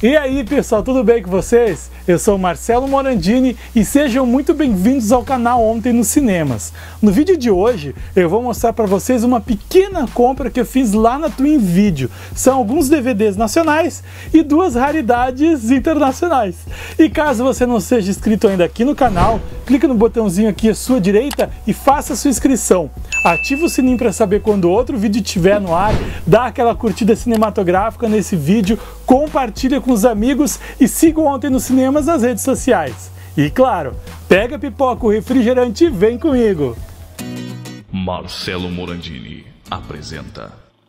E aí pessoal, tudo bem com vocês? Eu sou o Marcelo Morandini e sejam muito bem-vindos ao canal Ontem nos Cinemas. No vídeo de hoje eu vou mostrar para vocês uma pequena compra que eu fiz lá na Twin Video. São alguns DVDs nacionais e duas raridades internacionais. E caso você não seja inscrito ainda aqui no canal, clique no botãozinho aqui à sua direita e faça sua inscrição. Ativa o sininho para saber quando outro vídeo estiver no ar, dá aquela curtida cinematográfica nesse vídeo, compartilha com os amigos e siga o Ontem nos Cinemas nas redes sociais. E claro, pega a pipoca, o refrigerante e vem comigo! Marcelo Morandini apresenta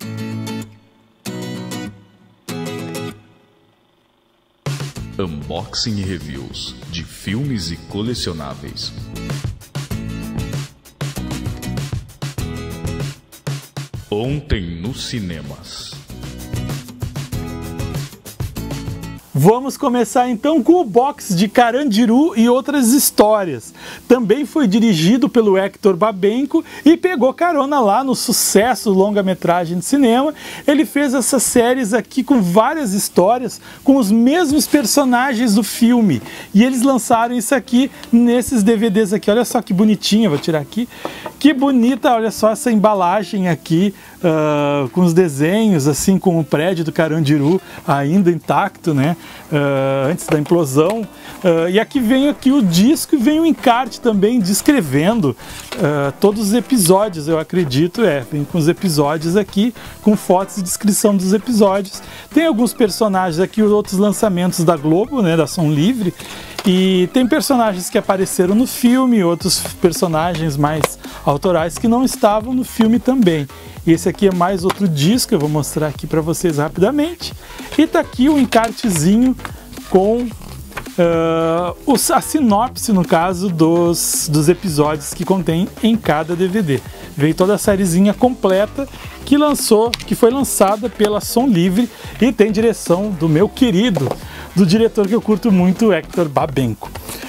Unboxing e Reviews de filmes e colecionáveis. Ontem nos Cinemas. Vamos começar então com o box de Carandiru e Outras Histórias. Também foi dirigido pelo Hector Babenco e pegou carona lá no sucesso longa-metragem de cinema. Ele fez essas séries aqui com várias histórias, com os mesmos personagens do filme. E eles lançaram isso aqui nesses DVDs aqui. Olha só que bonitinha, vou tirar aqui. Que bonita, olha só essa embalagem aqui, com os desenhos, assim, com o prédio do Carandiru ainda intacto, né? Antes da implosão. E aqui vem o disco e vem o encarte também descrevendo todos os episódios, eu acredito, vem com os episódios aqui, com fotos e descrição dos episódios. Tem alguns personagens aqui, outros lançamentos da Globo, né, da Som Livre, e tem personagens que apareceram no filme, outros personagens mais autorais que não estavam no filme também. E esse aqui é mais outro disco, eu vou mostrar aqui para vocês rapidamente. E tá aqui o encartezinho com a sinopse, no caso, dos episódios que contém em cada DVD. Veio toda a sériezinha completa que foi lançada pela Som Livre e tem direção do meu querido, do diretor que eu curto muito, Hector Babenco.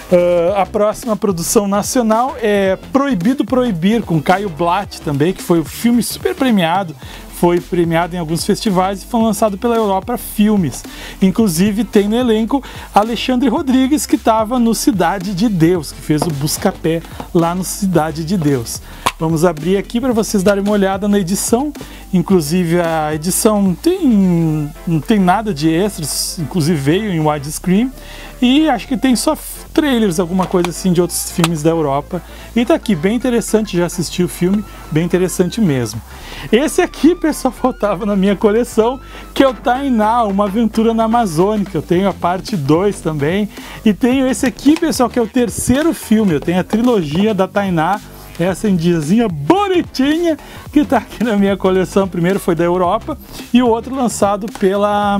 A próxima produção nacional é Proibido Proibir, com Caio Blatt também, que foi um filme super premiado, foi premiado em alguns festivais e foi lançado pela Europa Filmes. Inclusive tem no elenco Alexandre Rodrigues, que estava no Cidade de Deus, que fez o Buscapé lá no Cidade de Deus. Vamos abrir aqui para vocês darem uma olhada na edição. Inclusive a edição não tem nada de extras, inclusive veio em widescreen. E acho que tem só trailers, alguma coisa assim de outros filmes da Europa. E tá aqui, bem interessante, já assisti o filme, bem interessante mesmo. Esse aqui, pessoal, faltava na minha coleção, que é o Tainá, Uma Aventura na Amazônica. Eu tenho a parte 2 também. E tenho esse aqui, pessoal, que é o terceiro filme. Eu tenho a trilogia da Tainá, essa indiazinha bonitinha que tá aqui na minha coleção. O primeiro foi da Europa e o outro lançado pela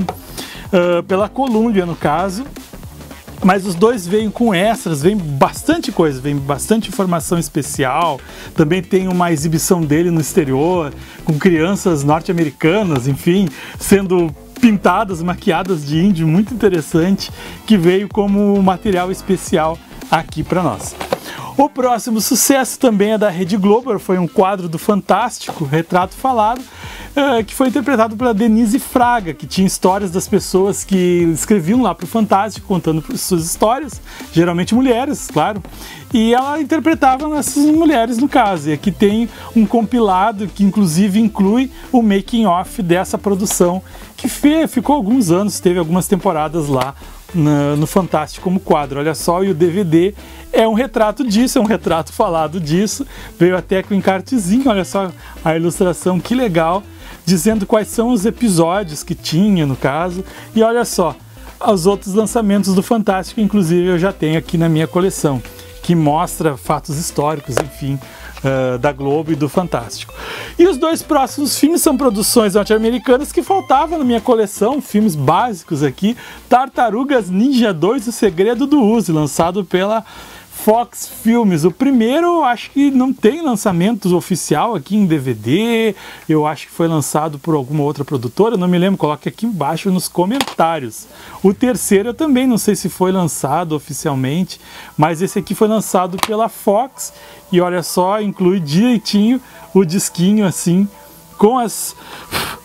Columbia, no caso. Mas os dois vêm com extras, vem bastante coisa, vem bastante informação especial. Também tem uma exibição dele no exterior, com crianças norte-americanas, enfim, sendo pintadas, maquiadas de índio, muito interessante, que veio como material especial aqui para nós. O próximo sucesso também é da Rede Globo, foi um quadro do Fantástico, Retrato Falado, que foi interpretado pela Denise Fraga, que tinha histórias das pessoas que escreviam lá para o Fantástico, contando suas histórias, geralmente mulheres, claro, e ela interpretava essas mulheres no caso. E aqui tem um compilado que inclusive inclui o making of dessa produção, que ficou alguns anos, teve algumas temporadas lá no Fantástico como quadro. Olha só, e o DVD é um retrato disso, é um retrato falado disso. Veio até com um encartezinho, olha só a ilustração, que legal, dizendo quais são os episódios que tinha no caso. E olha só, os outros lançamentos do Fantástico, inclusive eu já tenho aqui na minha coleção, que mostra fatos históricos, enfim, da Globo e do Fantástico. E os dois próximos filmes são produções norte-americanas que faltavam na minha coleção, filmes básicos aqui. Tartarugas Ninja 2, O Segredo do Uzi, lançado pela Fox Filmes. O primeiro, acho que não tem lançamento oficial aqui em DVD, eu acho que foi lançado por alguma outra produtora, não me lembro, coloque aqui embaixo nos comentários. O terceiro eu também não sei se foi lançado oficialmente, mas esse aqui foi lançado pela Fox, e olha só, inclui direitinho o disquinho assim, com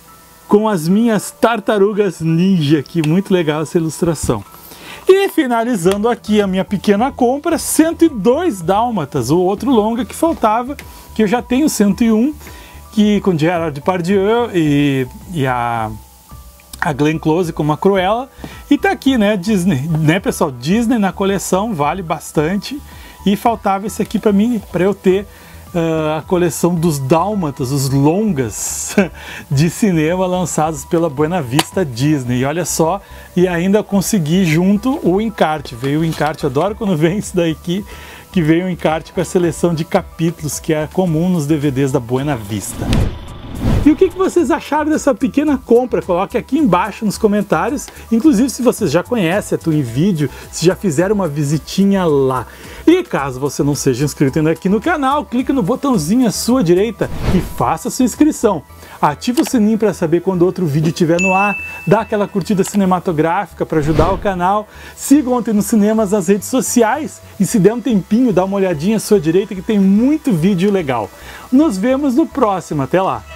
com as minhas tartarugas ninja aqui. Muito legal essa ilustração. E finalizando aqui a minha pequena compra, 102 Dálmatas, o outro longa que faltava, que eu já tenho 101, que com Gerard Depardieu e a Glenn Close como a Cruella. E tá aqui, né, Disney, né, pessoal? Disney na coleção, vale bastante. E faltava esse aqui para mim, para eu ter a coleção dos Dálmatas, os longas de cinema lançados pela Buena Vista Disney. E olha só, e ainda consegui junto o encarte. Veio o encarte, adoro quando vem isso daqui, que veio o encarte com a seleção de capítulos, que é comum nos DVDs da Buena Vista. E o que vocês acharam dessa pequena compra? Coloque aqui embaixo nos comentários. Inclusive, se vocês já conhecem a Twin Video, se já fizeram uma visitinha lá. E caso você não seja inscrito ainda aqui no canal, clique no botãozinho à sua direita e faça sua inscrição. Ative o sininho para saber quando outro vídeo estiver no ar, dá aquela curtida cinematográfica para ajudar o canal, siga Ontem nos Cinemas nas redes sociais e se der um tempinho, dá uma olhadinha à sua direita que tem muito vídeo legal. Nos vemos no próximo, até lá!